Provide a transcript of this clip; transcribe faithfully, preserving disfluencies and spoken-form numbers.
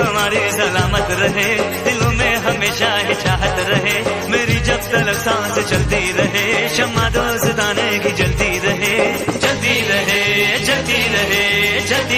हमारी सलामत रहे, दिलों में हमेशा ही चाहत रहे, मेरी जब तक सांस चलती रहे, शम्मा दोस्ताने की जलती रहे, जलती रहे, जलती रहे, जलती